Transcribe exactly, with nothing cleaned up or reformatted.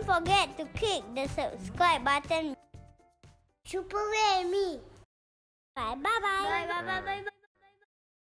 Don't forget to click the subscribe button. Super Amy. Bye bye bye. Bye bye bye bye.